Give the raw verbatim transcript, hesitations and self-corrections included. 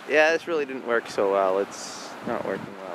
Yeah, this really didn't work so well. It's not working well.